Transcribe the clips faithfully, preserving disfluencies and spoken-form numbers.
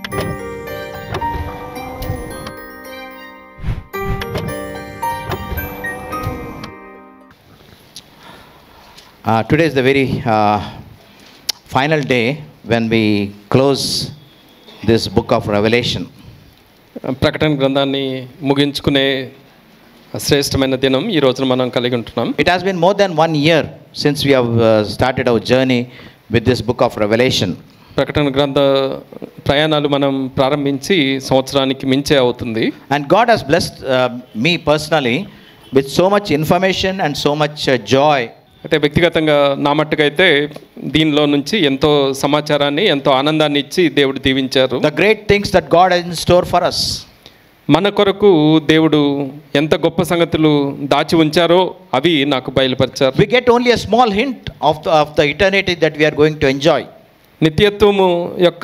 Uh, today is the very uh, final day when we close this book of Revelation. ప్రకటన గ్రంథాన్ని ముగించుకునే శ్రేష్టమైన దినం ఈ రోజున మనం కలిగి ఉంటున్నాం. It has been more than one year since we have uh, started our journey with this book of Revelation. ప్రకటన గ్రంథ ప్రయాణాలు మనం ప్రారంభించి సంవత్సరానికి మించే అవుతుంది. And God has blessed uh, me personally with so much information and so much uh, joy. అయితే వ్యక్తిగతంగా నా మట్టుకైతే దీనిలో నుంచి ఎంతో సమాచారాన్ని ఎంతో ఆనందాన్ని ఇచ్చి దేవుడు దీవించారు. The great things that God has in store for us. మన కొరకు దేవుడు ఎంత గొప్ప సంగతులు దాచి ఉంచారో అవి నాకు బయలుపరిచారు. We get only a small hint of the, of the eternity that we are going to enjoy. నిత్యత్వము యొక్క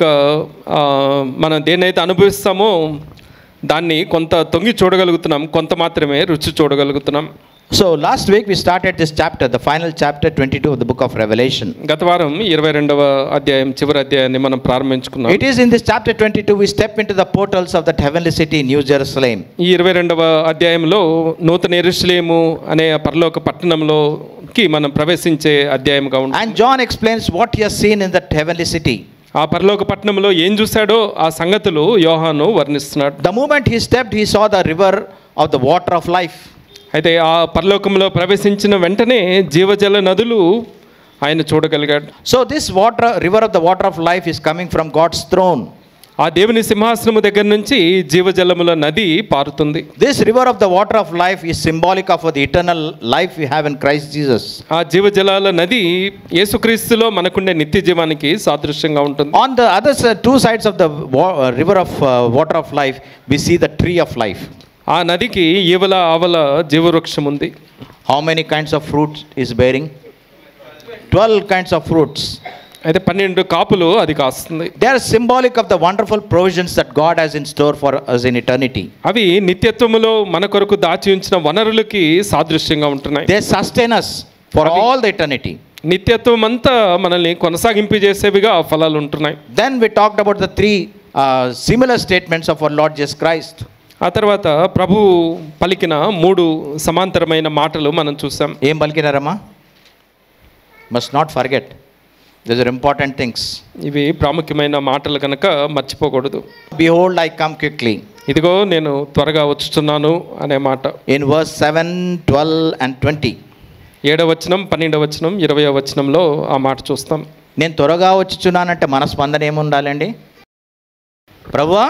మనం దేన్నైతే అనుభవిస్తామో దాన్ని కొంత తొంగి చూడగలుగుతున్నాం, కొంత మాత్రమే రుచి చూడగలుగుతున్నాం. So last week we started this chapter, the final chapter twenty-two of the book of Revelation. గత వారం ఇరవై రెండవ అధ్యాయం చివరి అధ్యాయాన్ని మనం ప్రారంభించుకున్నాం. It is in this chapter twenty-two we step into the portals of that heavenly city, New Jerusalem. ఈ ఇరవై రెండవ అధ్యాయంలో నూతన యెరూషలేము అనే పరలోక పట్టణంలోకి మనం ప్రవేశించే అధ్యాయంగా ఉంటుంది. And John explains what he has seen in that heavenly city. ఆ పరలోక పట్టణంలో ఏం చూశాడో ఆ సంగతులు యోహాను వర్ణిస్తున్నాడు. The moment he stepped, he saw the river of the water of life. అయితే ఆ పరలోకంలో ప్రవేశించిన వెంటనే జీవజల నదులు ఆయన చూడగలిగాడు. So this water, river of the water of life is coming from God's throne. ఆ దేవుని సింహాసనము దగ్గర నుంచి జీవజలముల నది పారుతుంది. This river of the water of life is symbolic of the eternal life we have in Christ Jesus. ఆ జీవజలాల నది యేసుక్రీస్తులో మనకుండే నిత్య జీవానికి సాదృశ్యంగా ఉంటుంది. On the other side, two sides of the wa- river of uh, water of life, we see the tree of life. ఆ నదికి ఈవల ఆవల జీవవృక్షం ఉంది. How many kinds of fruits is bearing? twelve kinds of fruits. అయితే పన్నెండు కాపులు అది కాస్తుంది. They are symbolic of the wonderful provisions that God has in store for us in eternity. అవి నిత్యత్వములో మన కొరకు దాచి ఉంచిన వనరులకి సాదృశ్యంగా ఉంటున్నాయి. They sustain us for all the eternity. నిత్యత్వం అంతా మనల్ని కొనసాగింపు చేసేవిగా ఆ ఫలాలు ఉంటున్నాయి. Then we talked about the three uh, similar statements of our Lord Jesus Christ. ఆ తర్వాత ప్రభు పలికిన మూడు సమాంతరమైన మాటలు మనం చూసాం. ఏం పలికినారమ్మా? Must not forget. These are important things. ఇవి ప్రాముఖ్యమైన మాటలు కనుక మర్చిపోకూడదు. Behold, I come quickly. ఇదిగో నేను త్వరగా వచ్చుచున్నాను అనే మాట. In verse seven, twelve and twenty. ఏడవ వచనం, పన్నెండవ వచనం, ఇరవయవ వచనంలో ఆ మాట చూస్తాం. నేను త్వరగా వచ్చుచున్నానంటే మన స్పందన ఏముండాలండి? ప్రభువా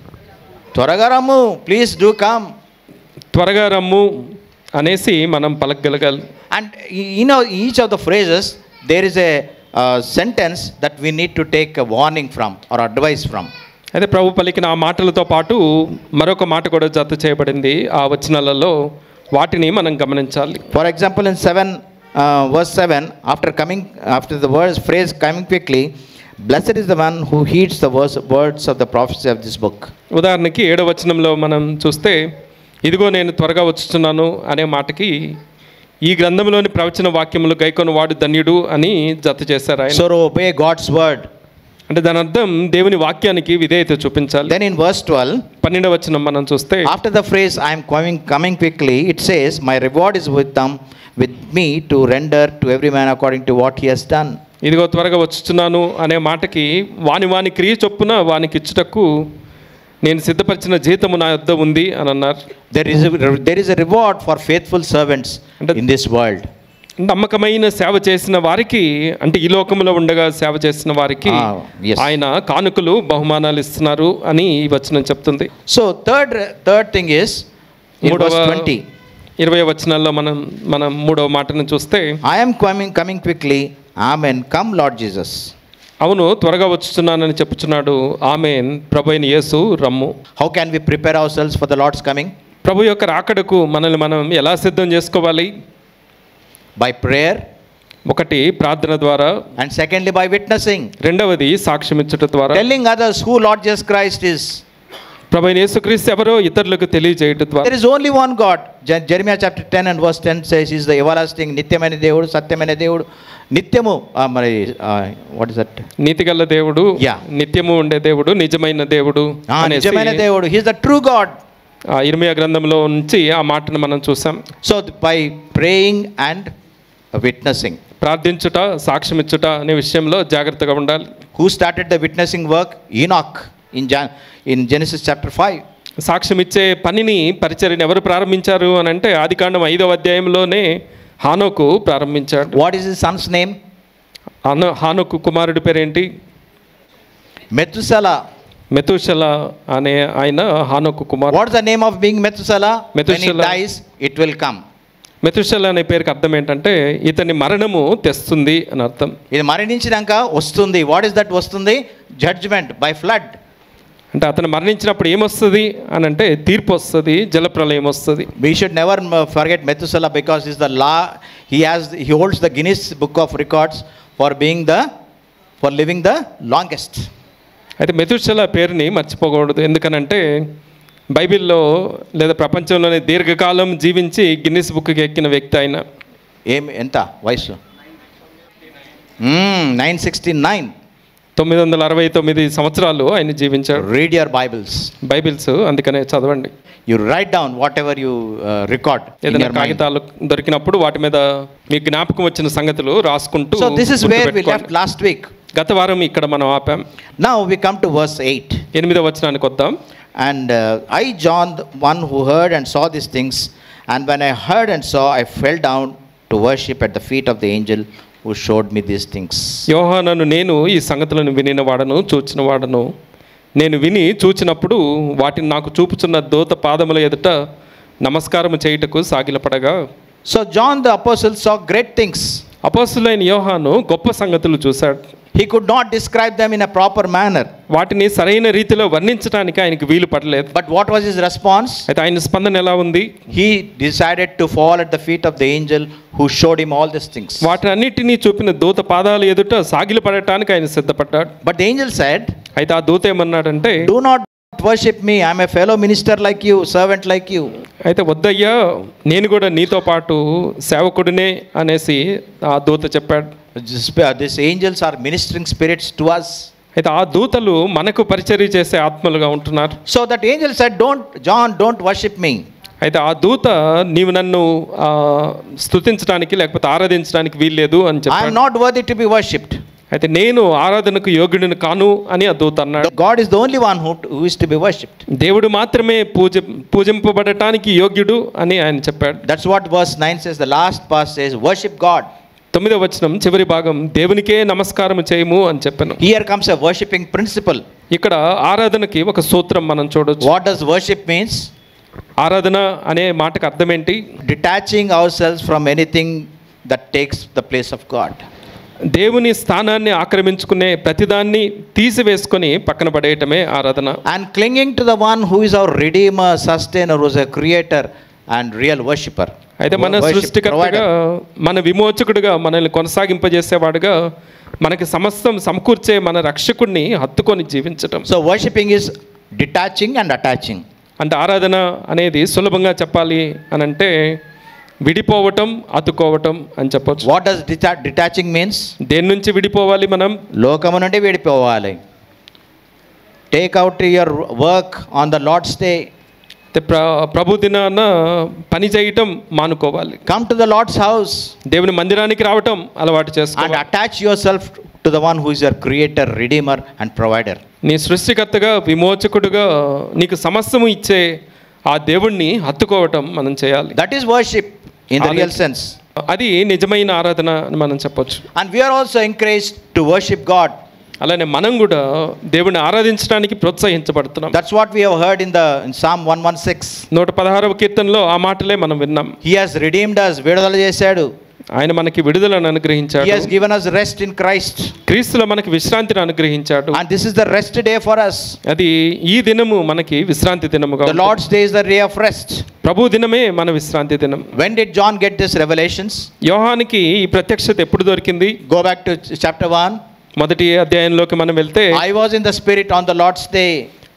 త్వరగా రమ్ము, ప్లీజ్ డూ కమ్. త్వరగా రమ్ము అనేసి మనం పలకగలగాలి. And you know, each of the phrases there is a uh, sentence that we need to take a warning from or advice from. అయితే ప్రభు పలికిన ఆ మాటలతో పాటు మరొక మాట కూడా జత చేయబడింది ఆ వచనాలలో, వాటిని మనం గమనించాలి. For example, in seven uh, verse seven, after coming after the words phrase coming quickly, blessed is the one who heeds the words, words of the prophecy of this book. ఉదాహరణకి ఏడవ వచనంలో మనం చూస్తే ఇదిగో నేను త్వరగా వచ్చుచున్నాను అనే మాటకి ఈ గ్రంథంలోని ప్రవచన వాక్యములు గైకొన వాడు ధన్యుడు అని జత చేశారు ఆయన. So obey God's word. అంటే దాని అర్థం దేవుని వాక్యానికి విధేయత చూపించాలి. Then in verse twelve, పన్నెండవ వచనం మనం చూస్తే after the phrase I am coming coming quickly, it says my reward is with them with me to render to every man according to what he has done. ఇదిగో త్వరగా వచ్చుచున్నాను అనే మాటకి వాని వాని క్రియ చొప్పున వానికి ఇచ్చుటకు నేను సిద్ధపరిచిన జీతము నా యొద్ద ఉంది అని అన్నారు. There is a, there is a reward for faithful servants in this world. నమ్మకమైన సేవ చేసిన వారికి, అంటే ఈ లోకంలో ఉండగా సేవ చేసిన వారికి ఆయన కానుకలు బహుమానాలు ఇస్తున్నారు అని ఈ వచనం చెప్తుంది. So third third thing is in verse twenty. ఇరవై వచనాల్లో మనం మనం మూడవ మాటను చూస్తే I am coming coming quickly. Amen. Come Lord Jesus. అవును త్వరగా వచ్చుచున్నానని చెప్పుచున్నాడు. ఆమెన్, ప్రభు అయిన యేసు రమ్ము. How can we prepare ourselves for the Lord's coming? ప్రభు యొక్క రాకడకు మనల్ని మనం ఎలా సిద్ధం చేసుకోవాలి? By prayer. ఒకటి ప్రార్థన ద్వారా, and secondly by witnessing. రెండవది సాక్ష్యం ఇచ్చుట ద్వారా. Telling others who Lord Jesus Christ is. ప్రభువైన యేసుక్రీస్తు ఎవరో ఇతరులకు తెలియజేయటం ద్వారా There is only one God. Je- Jeremiah chapter ten and verse ten says he is the everlasting నిత్యమైన దేవుడు, సత్యమైన దేవుడు, నిత్యము ఆ, మరి వాట్ ఇస్ దట్? నీతిగల దేవుడు, Yeah. నిత్యము ఉండే దేవుడు, నిజమైన దేవుడు అనేసి నిజమైన దేవుడు, he is the true God. ఆ ఇర్మీయా గ్రంథంలో నుంచి ఆ మాటను మనం చూసాం. So by praying and witnessing. ప్రార్థించుట, సాక్ష్యం ఇచ్చుట అనే విషయంలో జాగ్రత్తగా ఉండాలి. Who started the witnessing work? Enoch in Jan- in Genesis chapter five. సాక్ష్యం ఇచ్చే పనిని, పరిచర్యను ఎవరు ప్రారంభించారు అని అంటే ఆదికాండం ఐదవ అధ్యాయంలోనే హానోకు ప్రారంభించాడు. What is his son's name? హానో హానోకు కుమారుడి పేరేంటి? Methuselah. మెతూషల అనే ఆయన హానోకు కుమారుడు. What is the name of being Methuselah? When he Methuselah. dies, it will come. మెతూషల అనే పేరుకి అర్థం ఏంటంటే ఇతని మరణము తెస్తుంది అని అర్థం. ఇది మరణించినాక వస్తుంది. వాట్ ఇస్ దట్ వస్తుంది? Judgement by flood. అంటే అతను మరణించినప్పుడు ఏమొస్తుంది అని అంటే తీర్పు వస్తుంది, జలప్రలయం వస్తుంది. We should never forget Methuselah because he's the law. He has he holds the Guinness Book of Records for being the for living the longest. అయితే మెతూషల పేరుని మర్చిపోకూడదు. ఎందుకనంటే బైబిల్లో లేదా ప్రపంచంలోనే దీర్ఘకాలం జీవించి గిన్నిస్ బుక్కి ఎక్కిన వ్యక్తి ఆయన. ఏం ఎంత వయసు? నైన్ సిక్స్టీ నైన్ తొమ్మిది వందల అరవై తొమ్మిది సంవత్సరాలు ఆయన జీవించాడు. Read your Bibles. బైబిల్స్ అందుకనే చదవండి. You write down whatever you record. ఏదైనా కాగితాలు దొరికినప్పుడు వాటి మీద మీ జ్ఞాపకం వచ్చిన సంగతులు రాసుకుంటూ. So this is where we left last week. గత వారం ఇక్కడ మనం ఆపాం. Now we come to verse eight. ఎనిమిదవ వచనానికి వద్దాం. And uh, I, John, the one who heard and saw these things, and when I heard and saw, I fell down to worship at the feet of the angel who showed me these things. యోహానను నేను ఈ సంగతులను వినిన వాడను, చూచిన వాడను. నేను విని చూచినప్పుడు వాటిని నాకు చూపుచున్న దూత పాదముల ఎదుట నమస్కారము చేయుటకు సాగిలపడగా. So John the apostle saw great things. అపోస్తలుడైన యోహాను గొప్ప సంగతులు చూశాడు. He could not describe them in a proper manner. వాటిని సరైన రీతిలో వర్ణించడానికి ఆయనకు వీలు పడలేదు. But what was his response? అయితే ఆయన స్పందన ఎలా ఉంది? He decided to fall at the feet of the angel who showed him all these things. వాటన్నిటినీ చూపిన దూత పాదాల ఎదుట సాగిలపడటానికి ఆయన సిద్ధపడ్డాడు. But the angel said, అయితే ఆ దూత ఏమన్నాడంటే, do not worship me. I am a fellow minister like you, servant like you. అయితే వద్దయ్యా, నేను కూడా నీతో పాటు సేవకుడినే అనేసి ఆ దూత చెప్పాడు. These angels are ministering spirits to us. అయితే ఆ దూతలు మనకు పరిచర్య చేసే ఆత్మలుగా ఉంటున్నారు. So that angel said, don't, John, don't worship me. అయితే ఆ దూత నీవు నన్ను స్తుతించడానికి లేకపోతే ఆరాధించడానికి వీల్లేదు అని I am చెప్పాడు. not worthy to be worshipped. అయితే నేను ఆరాధనకు యోగ్యుడిని కాను అని ఆ దూత అన్నాడు. God is the only one who, who is to be worshipped. దేవుడు మాత్రమే పూజ పూజింపబడటానికి యోగ్యుడు అని ఆయన చెప్పాడు. That's what verse nine says. The last part says, worship God. తొమ్మిదవ వచనం చివరి భాగం దేవునికే నమస్కారం చేయము అని చెప్పాను. Here comes a worshipping principle. ఇక్కడ ఆరాధనకి ఒక సూత్రం మనం చూడొచ్చు. What does worship means? ఆరాధన అనే మాటకు అర్థం ఏంటి? Detaching ourselves from anything that takes the place of God. దేవుని స్థానాన్ని ఆక్రమించుకునే ప్రతిదాన్ని తీసివేసుకొని పక్కన పడేయటమే ఆరాధన. And clinging to the one who is our redeemer, sustainer, who is a creator and real worshipper. అయితే మన సృష్టికర్తగా, మన విమోచకుడిగా, మనల్ని కొనసాగింపజేసేవాడుగా, మనకి సమస్తం సమకూర్చే మన రక్షకుడిని హత్తుకొని జీవించటం. So worshipping is detaching and attaching. అంటే ఆరాధన అనేది సులభంగా చెప్పాలి అని అంటే విడిపోవటం, అతుకోవటం అని చెప్పొచ్చు. What does deta- detaching means? దేని నుంచి విడిపోవాలి మనం? లోకము నుండి విడిపోవాలి. Take out your work on the Lord's day. ప్ర ప్రభు దినాన పని చేయటం మానుకోవాలి. Come to the Lord's house. దేవుని మందిరానికి రావటం అలవాటు And చేసుకోవాలి. attach yourself to the one who is your creator, redeemer and provider. నీ సృష్టికర్తగా, విమోచకుడుగా, నీకు సమస్తము ఇచ్చే ఆ దేవుణ్ణి హత్తుకోవటం మనం చేయాలి. That is worship in the real sense. అది నిజమైన ఆరాధన అని మనం చెప్పొచ్చు. And we are also encouraged to worship God. అలానే మనం కూడా దేవుని ఆరాధించడానికి ప్రోత్సహించబడుతున్నాం. That's what we have heard in the in Psalm one sixteen. నూట పదహారవ కీర్తనలో ఆ మాటలే మనం విన్నాం. He has redeemed us. విడుదల చేశాడు. ఆయన మనకి విడుదలను అనుగ్రహించాడు. He has given us rest in Christ. క్రీస్తులో మనకి విశ్రాంతిని అనుగ్రహించాడు. And this is the rest day for us. అది ఈ దినము మనకి విశ్రాంతి దినముగా. The Lord's day is the day of rest. ప్రభు దినమే మన విశ్రాంతి దినం. When did John get this revelations? యోహానికి ఈ ప్రత్యక్షత ఎప్పుడు దొరికింది? Go back to chapter one. మొదటి అధ్యాయంలోకి మనం వెళ్తే, I was in the spirit on the Lord's day.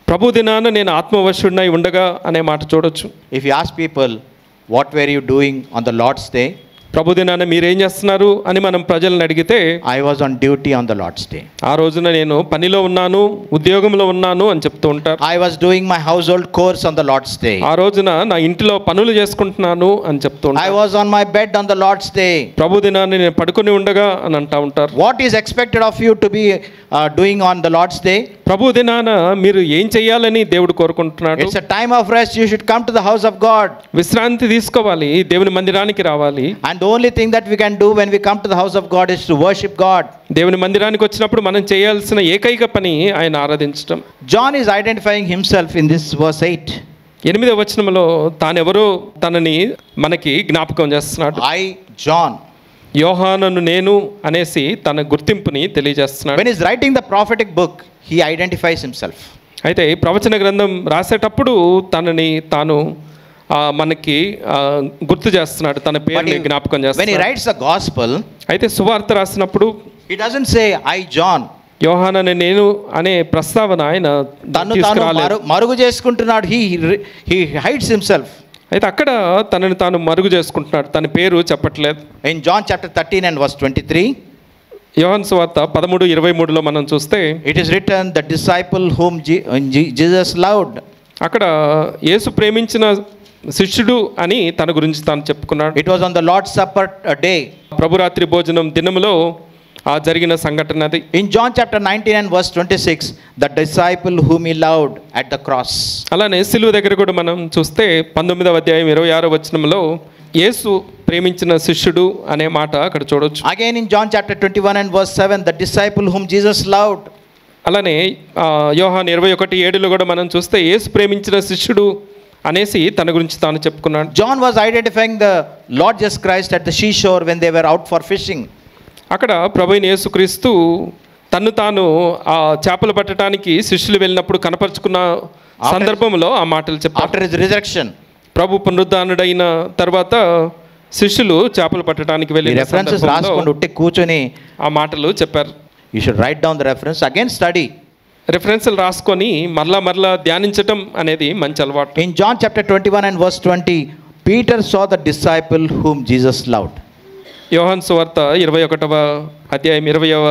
ప్రభు దినాన నేను ఆత్మవశుడినై ఉండగా అనే మాట చూడొచ్చు. If you ask people, what were you doing on the Lord's day? ప్రభు దినాన మీరేం చేస్తున్నారు అని మనం ప్రజలను అడిగితే, I was on duty on the Lord's day. ఆ రోజున నేను పనిలో ఉన్నాను, ఉద్యోగంలో ఉన్నాను అని చెప్తూ ఉంటారు. I was doing my household chores on the Lord's day. ఆ రోజున నా ఇంటిలో పనులు చేసుకుంటున్నాను అని చెప్తూ I ఉంటారు. was on my bed on the Lord's day. ప్రభు దినాన్ని నేను పడుకొని ఉండగా అని అంటా ఉంటారు. What is expected of you to be uh, doing on the Lord's day? ప్రభు దినాన మీరు ఏం చేయాలని దేవుడు కోరుకుంటున్నాడు? It's a time of rest. You should come to the house of God. విశ్రాంతి తీసుకోవాలి, దేవుని మందిరానికి రావాలి. And the only thing that we can do when we come to the house of God is to worship God. దేవుని మందిరానికి వచ్చినప్పుడు మనం చేయాల్సిన ఏకైక పని ఆయన ఆరాధించడం. John is identifying himself in this verse eight. ఎనిమిదవ వచనంలో తానెవరో తనని మనకి జ్ఞాపకం చేస్తున్నాడు. I, John. యోహానను నేను అనేసి తన గుర్తింపుని తెలియజేస్తున్నాడు. When he's writing the prophetic book, he identifies himself. అయితే ఈ ప్రవచన గ్రంథం రాసేటప్పుడు తనని తాను ఆ, మనకి ఆ, గుర్తు చేస్తున్నాడు, తన పేరుని జ్ఞాపకం When he చేస్తున్నాడు. writes the gospel, అయితే సువార్త రాసినప్పుడు he doesn't say, I, John. యోహానని నేను అనే ప్రస్తావన ఆయన తను తాను తీసుకురాలేదు. మరు- మరుగు చేసుకుంటున్నాడు. he he hides himself. అయితే అక్కడ తనని తాను మరుగు చేసుకుంటున్నాడు, తన పేరు చెప్పట్లేదు. In John chapter thirteen and verse twenty-three, యోహాను సువార్త పదమూడు ఇరవై మూడులో మనం చూస్తే it is written, the disciple whom Je- Je- Jesus loved. అక్కడ యేసు ప్రేమించిన శిష్యుడు అని తన గురించి తాను చెప్పుకున్నాడు. It was on the Lord's Supper uh, day. ప్రభురాత్రి భోజనం దినములో ఆ జరిగిన సంఘటన అది. In John chapter nineteen and verse twenty-six, the disciple whom he loved at the cross. అలానే సిలువ దగ్గర కూడా మనం చూస్తే పంతొమ్మిదవ అధ్యాయం ఇరవై ఆరో వచనంలో యేసు ప్రేమించిన శిష్యుడు అనే మాట అక్కడ చూడొచ్చు. Again in John chapter twenty-one and verse seven, the disciple whom Jesus loved. అలానే ఆ, యోహాను ఇరవై ఒకటి ఏడులో కూడా మనం చూస్తే యేసు ప్రేమించిన శిష్యుడు అనేసి తన గురించి తాను చెప్పుకున్నాడు. John was identifying the Lord Jesus Christ at the seashore when they were out for fishing. అక్కడ ప్రభువైన యేసుక్రీస్తు తను తాను ఆ చేపలు పట్టడానికి శిష్యులు వెళ్ళినప్పుడు కనపరుచుకున్న సందర్భంలో ఆ మాటలు చెప్పారు. After his resurrection, ప్రభు పునరుద్ధానుడైన తర్వాత శిష్యులు చేపలు పట్టడానికి ఈ వెళ్ళిన రెఫరెన్సెస్ రాసుకొని సందర్భంలో ఉట్టి కూర్చొని ఆ మాటలు చెప్పారు. you should write down the reference, again study. రెఫరెన్స్లు రాసుకొని మరలా మరలా ధ్యానించటం అనేది మంచి అలవాటు. In John chapter twenty-one and verse twenty, Peter saw the disciple whom Jesus loved. యోహాను సువార్త ఇరవై ఒకటవ అధ్యాయం ఇరవైవ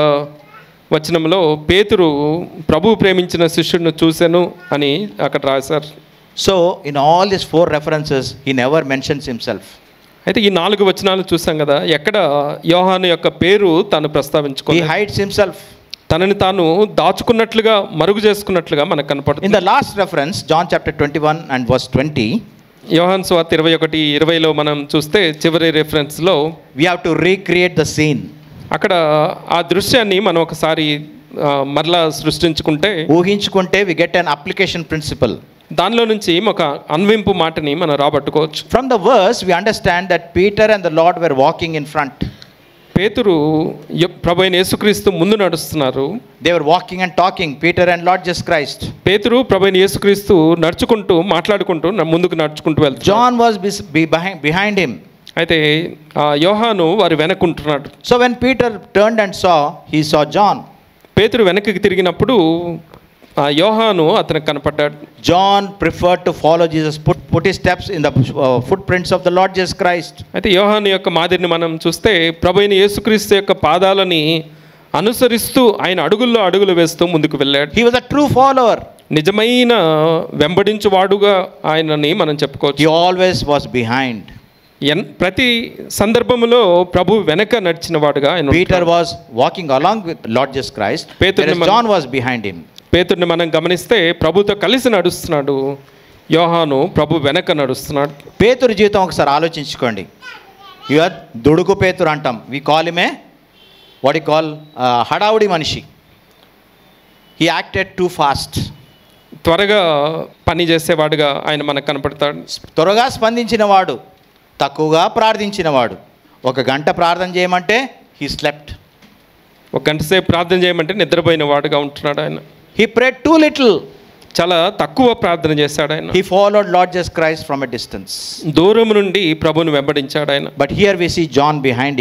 వచనంలో పేతురు ప్రభువు ప్రేమించిన శిష్యుడిని చూశాను అని అక్కడ రాశారు. So in all these four references, he never mentions himself. అయితే ఈ నాలుగు వచనాలు చూసాం కదా, ఎక్కడ యోహాను యొక్క పేరు తాను He ప్రస్తావించుకోలేదు. hides himself. తనని తాను దాచుకున్నట్లుగా మరుగు చేసుకున్నట్లుగా మనకు In కనపడుతుంది. the last reference, John chapter twenty-one and verse twenty, యోహాను సువార్త ఇరవై ఒకటి ఇరవైలో మనం చూస్తే చివరి రెఫరెన్స్లో we have to recreate the scene. అక్కడ ఆ దృశ్యాన్ని మనం ఒకసారి ఆ, మరలా సృష్టించుకుంటే ఊహించుకుంటే we get an application principle. దానిలో నుంచి ఒక అన్వింపు మాటని మనం రాబట్టుకోవచ్చు. From the verse, we understand that Peter and the Lord were walking in front. పేతురు య- ప్రభు అయిన యేసుక్రీస్తు ముందు నడుస్తున్నారు. They were walking and talking, Peter and Lord Jesus Christ. పేతురు ప్రభు అయిన యేసుక్రీస్తు నడుచుకుంటూ మాట్లాడుకుంటూ న- ముందుకు నడుచుకుంటూ వెళ్తారు. John was bes- be- behind, behind him. అయితే ఆ యోహాను వారి వెనకుంటున్నాడు. So when Peter turned and saw, he saw John. పేతురు వెనక్కి తిరిగినప్పుడు ఆ యోహాను అతనికి కనపడ్డాడు. John preferred to follow Jesus, put, put his steps in the uh, footprints of the Lord Jesus Christ. అయితే యోహాను యొక్క మాదిరిని మనం చూస్తే ప్రభు అయిన యేసుక్రీస్తు యొక్క పాదాలని అనుసరిస్తూ ఆయన అడుగుల్లో అడుగులు వేస్తూ ముందుకు వెళ్ళాడు. He was a true follower. నిజమైన వెంబడించువాడుగా ఆయనని మనం చెప్పుకోవచ్చు. He always was behind. ఎన్ ప్రతి సందర్భంలో ప్రభు వెనక నడిచిన వాడుగా ఆయన Peter ఉంటాడు. was walking along with Lord Jesus Christ, Peter whereas man- John was behind him. పేతుర్ని మనం గమనిస్తే ప్రభుతో కలిసి నడుస్తున్నాడు, యోహాను ప్రభు వెనక నడుస్తున్నాడు. పేతురు జీవితం ఒకసారి ఆలోచించుకోండి. ఇక దుడుకు పేతురు అంటాం. We call him a what you call హడావుడి మనిషి. He acted too fast. త్వరగా పని చేసేవాడుగా ఆయన మనకు కనపడతాడు. త్వరగా స్పందించిన వాడు, తక్కువగా ప్రార్థించిన వాడు. ఒక గంట ప్రార్థన చేయమంటే హీ స్లెప్ట్. ఒక గంట సేపు ప్రార్థన చేయమంటే నిద్రపోయిన వాడుగా ఉంటున్నాడు ఆయన. He prayed too little. చాలా తక్కువ ప్రార్థన చేశాడు ఆయన. He followed Lord Jesus Christ from a distance. దూరం నుండి ప్రభువును వెంబడించాడు ఆయన. But here we see John behind him.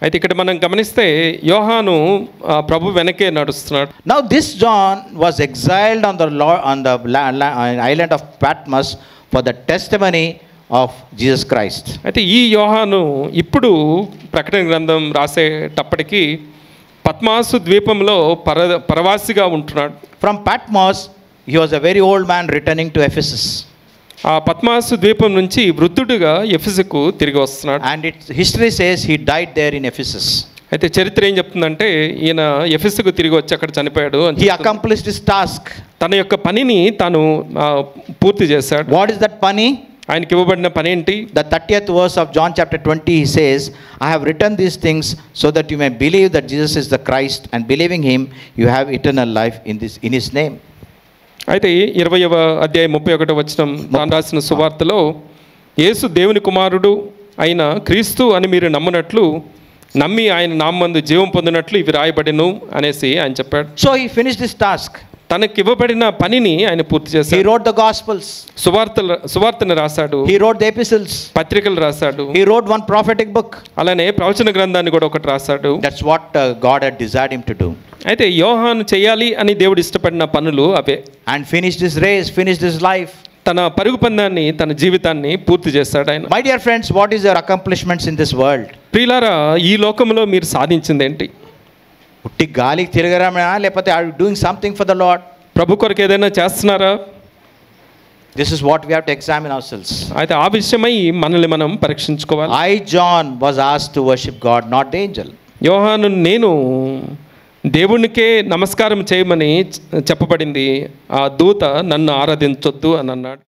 అయితే ఇక్కడ మనం గమనిస్తే యోహాను ఆ, ప్రభు వెనకే నడుస్తున్నాడు. Now this John was exiled on the law, on the la, la, island of Patmos for the testimony of Jesus Christ. అయితే ఈ యోహాను ఇప్పుడు ప్రకటన గ్రంథం రాసేటప్పటికి పద్మాసు ద్వీపంలో పర పరవాసిగా ఉంటున్నాడు. From Patmos, he was a very old man returning to Ephesus. ఆ పద్మాసు ద్వీపం నుంచి వృద్ధుడుగా ఎఫెసుకు తిరిగి వస్తున్నాడు. And it, history says he died there in Ephesus. అయితే చరిత్ర ఏం చెప్తుందంటే ఈయన ఎఫెసుకు తిరిగి వచ్చి అక్కడ చనిపోయాడు అని He చెప్తుంది. accomplished his task. తన యొక్క పనిని తాను ఆ, పూర్తి చేశాడు. What is that pani? ఆయనకి ఇవ్వబడిన పని ఏంటి? The thirtieth verse of John chapter twenty, he says, I have written these things so that you may believe that Jesus is the Christ, and believing him, you have eternal life in this in his name. అయితే ఇరవైవ అధ్యాయం ముప్పై ఒకటో వచనం తాను రాసిన సువార్తలో యేసు దేవుని కుమారుడు అయిన క్రీస్తు అని మీరు నమ్మునట్లు నమ్మి ఆయన నామందు జీవం పొందినట్లు ఇవి రాయబడిను అనేసి ఆయన చెప్పాడు. So he finished his task. తనకి ఇవ్వబడిన పనిని ఆయన పూర్తి He చేశాడు. wrote the Gospels. సువార్తలు సువార్తను రాశాడు, He wrote the epistles. పత్రికలు రాశాడు, He wrote one prophetic book. అలానే ప్రవచన గ్రంథాన్ని కూడా ఒకటి రాశాడు. That's what uh, God had desired him to do. అయితే యోహాను చేయాలి అని దేవుడు ఇష్టపడిన పనులు అవే. And finished his race, finished his life. తన పరుగు పందాన్ని, తన జీవితాన్ని పూర్తి చేశాడు ఆయన. My dear friends, what is your accomplishments in this world? ప్రియులారా, ఈ లోకంలో మీరు సాధించింది ఏంటి? ఉట్టి గాలికి తిరగడమా, లేకపోతే are you doing something for the Lord? ప్రభు కొరకు ఏదైనా చేస్తున్నారా? This is what we have to examine ourselves. అయితే ఆ విషయమై మనల్ని మనం పరీక్షించుకోవాలి. I, John, was asked to worship God, not the angel. యోహాను నేను దేవునికే నమస్కారం చేయమని చెప్పబడింది, ఆ దూత నన్ను ఆరాధించొద్దు అని అన్నాడు.